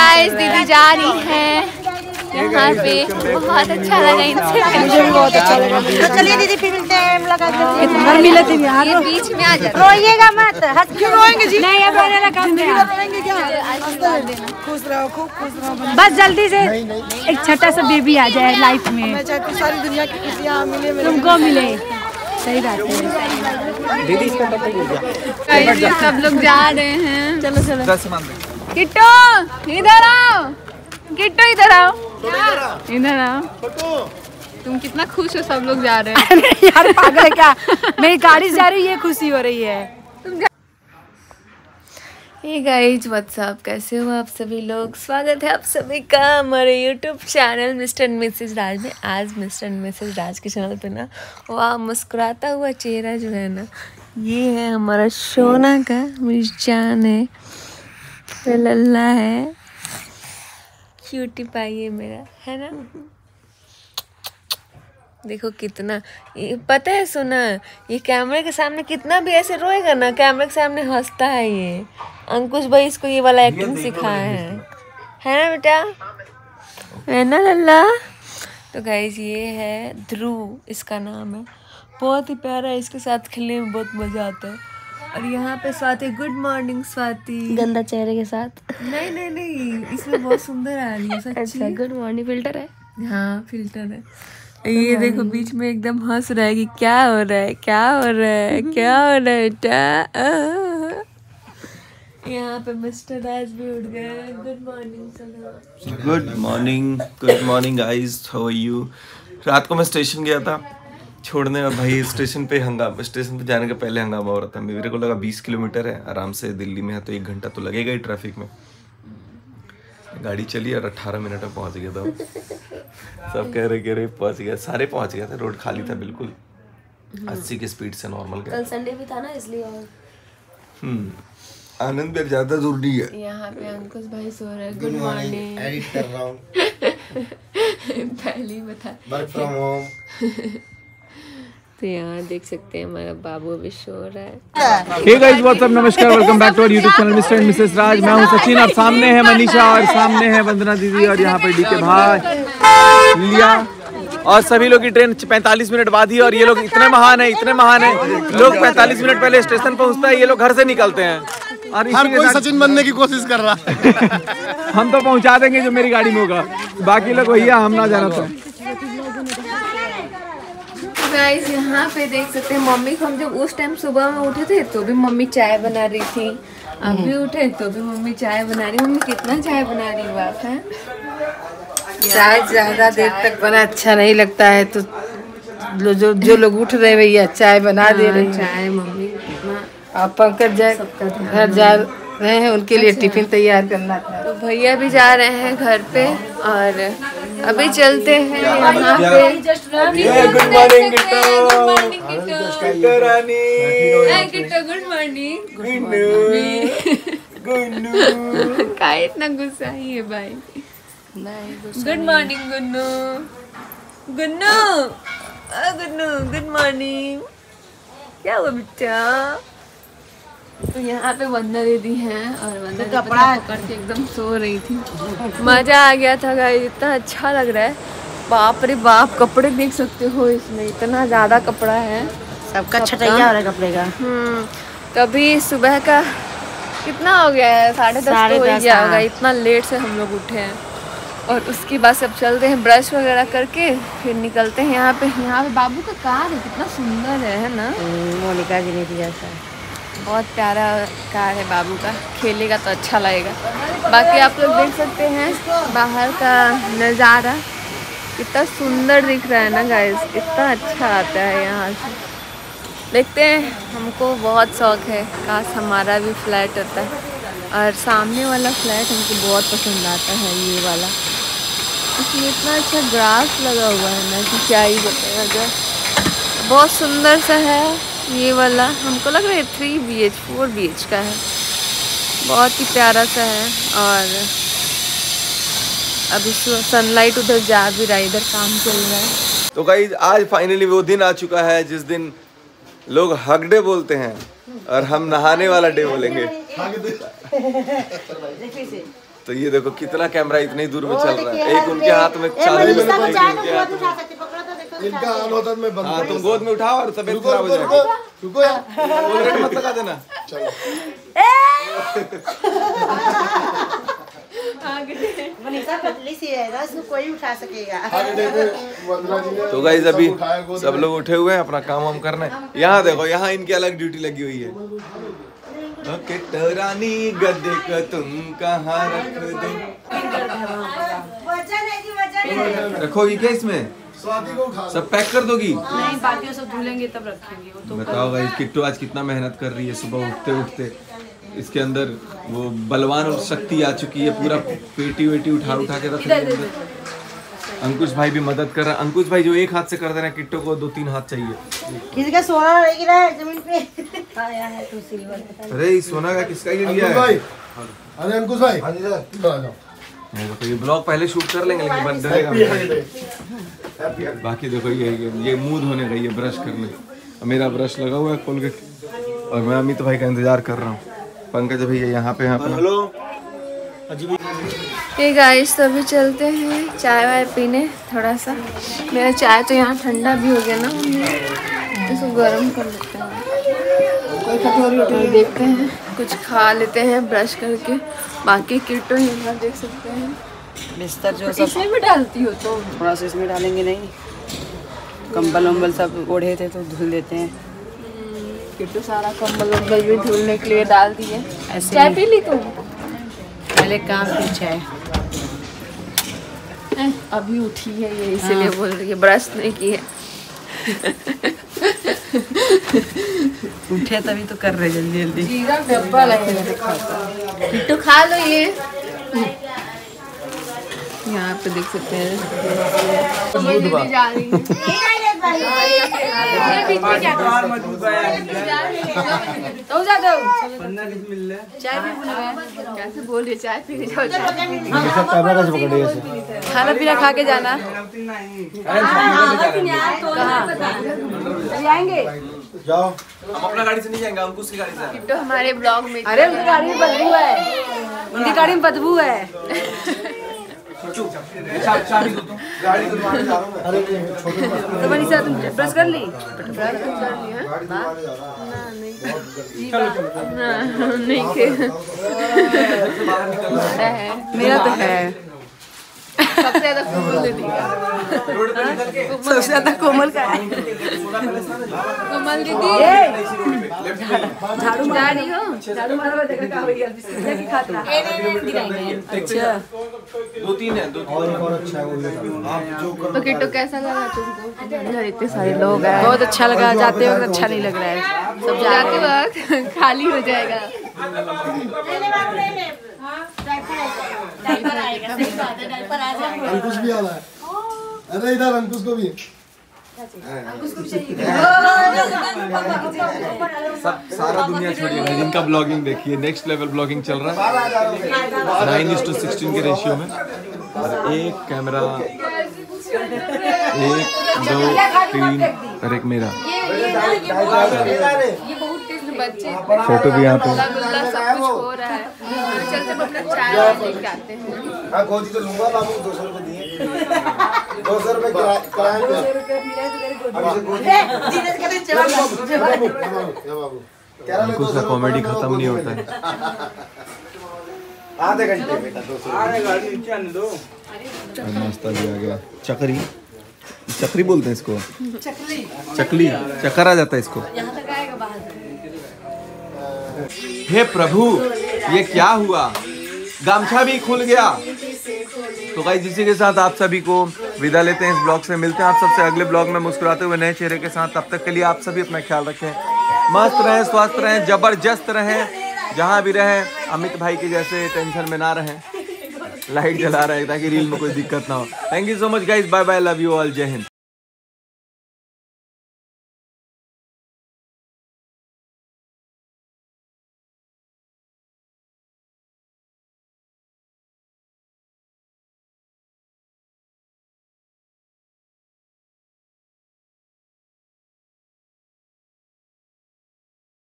Guys दीदी जा रही है यहाँ पे, बहुत अच्छा लगा इनसे, मुझे भी बहुत अच्छा लगा। तो चलिए दीदी फिर मिलते हैं, मुलाकात करते हैं। मिले थे यार, ये बीच में आ जाते, रोइएगा मत। क्यों रोएंगे जी? नहीं अब रोने लगा, रोएंगे क्या? खुश रहो, खूब खुश रहो, बस जल्दी से एक छोटा सा बेबी आ जाए लाइफ में। मैं चाहती हूँ सारी दुनिया की खुशियाँ मिले, तुमको मिले। सही बात है दीदी, इसका टक्कर हो गया। सब लोग जा रहे हैं, चलो चलो। किट्टू इधर आओ, किट्टू इधर आओ, इधर आओ। तुम कितना खुश हो, सब लोग जा रहे हैं। यार पागल है क्या, मेरी गाड़ी जा रही है, खुशी हो रही है। हे गाइज व्हाट्सअप, कैसे हो आप सभी लोग? स्वागत है आप सभी का हमारे YouTube channel Mr and Mrs Raj में। आज मिस्टर एंड मिसेज राज के चैनल पे ना, वाह मुस्कुराता हुआ चेहरा जो है ना, ये है हमारा सोना का, मेरी जान है, लल्ला है, क्यूटी पाई है मेरा, है ना। देखो कितना, ये पता है सोना, ये कैमरे के सामने कितना भी ऐसे रोएगा ना, कैमरे के सामने हंसता है। ये अंकुश भाई इसको ये वाला एक्टिंग सिखाया है ना बेटा, है ना लल्ला। तो गाइस ये है ध्रुव, इसका नाम है, बहुत ही प्यारा है, इसके साथ खेलने में बहुत मजा आता है। और यहाँ पे स्वाति, गुड मॉर्निंग स्वाति, गंदा चेहरे के साथ। नहीं नहीं नहीं, इसमें बहुत सुंदर आ रही है सच्ची। अच्छा, गुड मॉर्निंग फिल्टर है। हाँ फिल्टर है। ये देखो बीच में एकदम हंस रहा है कि क्या हो रहा है, क्या हो रहा है, क्या हो रहा है बेटा। यहाँ पे मिस्टर राज भी उठ गए। Good morning sir. Good morning guys, how are you? रात को मैं स्टेशन गया था छोड़ने, और भाई स्टेशन पे हंगामा, स्टेशन पे जाने के पहले हंगामा हो रहा था। मेरे को लगा 20 किलोमीटर है आराम से, दिल्ली में है तो 1 घंटा तो लगेगा ही ट्रैफिक में। गाड़ी चली और 18 मिनट में पहुंच गया था। सब कह रहे पहुंच गया, सारे पहुंच गया था, रोड खाली था बिल्कुल, 80 की स्पीड से नॉर्मल। कल संडे भी था ना इसलिए। और आनंद भी ज्यादा दूर नहीं है। यहाँ पे अंकुश भाई सो रहे हैं। Good morning. एडिट कर रहा हूँ। पहले ही बता। Work from home. तो यहाँ देख सकते हैं हमारा बाबू अभी सो रहा है। हे गाइस व्हाट्सअप, नमस्कार, welcome back to our YouTube channel Mr and Mrs Raj. मैं हूँ सचिन और सामने है मनीषा और सामने है वंदना दीदी और यहाँ पर डीके भाई, लिया और सभी लोग की ट्रेन 45 मिनट बाद ही। और ये लोग इतने महान है, इतने महान है, लोग 45 मिनट पहले स्टेशन पहुँचता है, ये लोग घर से निकलते हैं। और हर कोई सचिन बनने की कोशिश कर रहा है। हम तो पहुँचा देंगे जो मेरी गाड़ी में होगा, बाकी लोग भैया हम ना जाना। तो गाइस यहाँ पे देख सकते हैं मम्मी को, हम जब उस टाइम सुबह में उठे थे तो भी मम्मी चाय बना रही थी, अभी उठे तो भी मम्मी चाय बना रही। मम्मी कितना चाय बना रही हो आप? हैं चाय ज्यादा देर तक बना अच्छा नहीं लगता है, तो जो लोग उठ रहे भैया चाय बना दे रहे हैं। चाय मम्मी और पंकज घर जा रहे हैं, उनके लिए टिफिन तैयार करना था। तो भैया भी जा रहे हैं घर पे, और अभी चलते हैं यहाँ पे। Good morning good morning. का इतना गुस्सा ही है भाई? Good morning Gunnu, Gunnu, Gunnu good morning. क्या हुआ बेटा? तो यहाँ पे वंदना दीदी हैं और वंदना कपड़ा पकड़ के एकदम सो रही थी। मजा आ गया था गाइस, इतना अच्छा लग रहा है, बाप रे बाप। कपड़े देख सकते हो, इसमें इतना ज्यादा कपड़ा है, सबका छटैया हो रहा है कपड़े का। तो अभी सुबह का कितना हो गया है? 10:30 हो गया होगा, इतना लेट से हम लोग उठे हैं। और उसके बाद सब चलते हैं, ब्रश वगैरह करके फिर निकलते हैं। यहाँ पे बाबू का कार है, कितना सुंदर है ना, मोनिका जी ने दिया था, बहुत प्यारा कार है बाबू का, खेलेगा तो अच्छा लगेगा। बाकी आप लोग देख सकते हैं बाहर का नज़ारा, कितना सुंदर दिख रहा है ना गाइस, इतना अच्छा आता है यहाँ से। देखते हैं, हमको बहुत शौक है, काश हमारा भी फ्लैट होता है। और सामने वाला फ्लैट हमको बहुत पसंद आता है, ये वाला, इसमें इतना अच्छा ग्रास लगा हुआ है ना कि क्या ही बताया जाए, बहुत सुंदर सा है ये वाला। हमको लग रहा है 3 BH 4 BH का है, बहुत ही प्यारा सा है। और अभी सनलाइट उधर जा भी रहा है, इधर काम चल रहा है। तो गाइस आज फाइनली वो दिन आ चुका है जिस दिन लोग हग डे बोलते हैं और हम नहाने वाला डे बोलेंगे। तो ये देखो कितना कैमरा इतनी दूर में चल रहा है, एक उनके हाथ में चालू है, इनका ऑन होता मैं बंद। हाँ तुम गोद में उठाओ और तबीयत खराब हो जाएगी। रुको यार, ऑलरेडी मत लगा देना। मनीषा पतली सी है ना, इसको कोई उठा सकेगा। तो गाइस अभी सब लोग उठे हुए हैं, अपना काम वाम करना है। यहाँ देखो, यहाँ इनकी अलग ड्यूटी लगी हुई है। रानी गद्दे का तुम कहाँ रख दो, रखोगी क्या इसमें? सब पैक कर दोगी? नहीं, बाकी सब धुलेंगे तब रखेंगे। वो तो बताओ गाइस किट्टू आज कितना मेहनत कर रही है सुबह उठते उठते। इसके अंदर वो बलवान और शक्ति आ चुकी है, पूरा पेटी वेटी उठा के रख रही है। अंकुश भाई भी मदद कर रहा है। अंकुश भाई जो एक हाथ से कर दे रहे हैं, किट्टू को 2-3 हाथ चाहिए। किसी का सोना नहीं गिरा है जमीन पे। अरे इस सोना का किसका ये लिया है? अरे अंकुश भाई, देखो ये ब्लॉग पहले शूट कर लेंगे, लेकिन बंद रहेगा। बाकी देखो ये मुंह धोने गई है ब्रश करने, मेरा ब्रश लगा हुआ है कोलगेट, और मैं अमित भाई का इंतजार कर रहा हूँ। पंकज भैया यहाँ पे हैं अपना। हेलो हे गाइस, तो अभी चलते हैं चाय वाय पीने थोड़ा सा। मेरा चाय तो यहाँ ठंडा भी हो गया ना, इसको गर्म कर लेते हैं। तो देखते हैं, कुछ खा लेते हैं ब्रश करके। बाकी किट्टू यहाँ देख सकते हैं, बिस्तर जो तो इसमें भी डालती हो तो थोड़ा सा इसमें डालेंगे। नहीं, कंबल वम्बल सब ओढ़े थे तो धुल देते हैं। किट्टू सारा कंबल वम्बल भी धुलने के लिए डाल दिए। ऐसे चाय पी ली तुम? पहले काम पीछे है। अभी उठी है ये, इसीलिए बोल रही है ब्रश नहीं की है। उठे तभी तो कर रहे जल्दी जल्दी। जीरा डब्बा लगेगा, किट्टू खा लो ये। यहाँ पे देख सकते हैं जा रही है। कैसे बोल रही चाय पी जाओ, खाना पीना खा के जाना। आएंगे जाओ। हम अपना गाड़ी से नहीं जाएंगे, अंकुश की गाड़ी से। तो हमारे ब्लॉग में अरे उनकी गाड़ी में बदबू है, उनकी गाड़ी में बदबू है। गाड़ी धुलवाने जा रहा हूं मैं। अरे छोटे तो मनीषा तुम ब्रश कर ली? नहीं मेरा तो है। सबसे ज्यादा कोमल दीदी का, सबसे ज्यादा कोमल का है। कोमल दीदी झाड़ू जा रही हो? झाड़ू मारो, देखा क्या भैया बिस्किट खाता। अच्छा, 2-3 है, 2-3 और अच्छा है वो। आप जो तो किट्टू कैसा लगा तुमको? इधर इतने सारे लोग हैं। बहुत अच्छा लगा। जाते वक्त अच्छा नहीं लग रहा है, सब जाते वक्त खाली हो जाएगा। अंकुश भी आ रहा है। अरे इधर अंकुश को भी। सब सारा दुनिया छोड़िए, जिनका ब्लॉगिंग देखिए, नेक्स्ट लेवल ब्लॉगिंग चल रहा है 9:16 के रेशियो में। और एक कैमरा, 1, 2, 3 और एक मेरा। बच्चे फोटो भी यहाँ पे। गुल्ला सब कुछ हो रहा है। चलते अपना चाय लेके आते हैं। हाँ गोदी तो लूंगा बाबू, 200 रुपए दिए। 200 रुपए किराया पे। अंकुश का कॉमेडी खत्म नहीं होता है। आधे घंटे बेटा 200। नाश्ता भी आ गया। चकरी बोलते हैं इसको, चकली, चक्कर आ जाता है इसको। हे प्रभु, ये क्या हुआ? गामछा भी खुल गया। तो गाइस इसी के साथ आप सभी को विदा लेते हैं इस ब्लॉग से। मिलते हैं आप सबसे अगले ब्लॉग में मुस्कुराते हुए नए चेहरे के साथ। तब तक के लिए आप सभी अपना ख्याल रखें, मस्त रहें, स्वस्थ रहें, जबरदस्त रहें, जहाँ भी रहें। अमित भाई के जैसे टेंशन में ना रहें, लाइट जला रहे हैं ताकि रील में कोई दिक्कत ना हो। Thank you so much guys, bye bye, love you all, जय हिंद।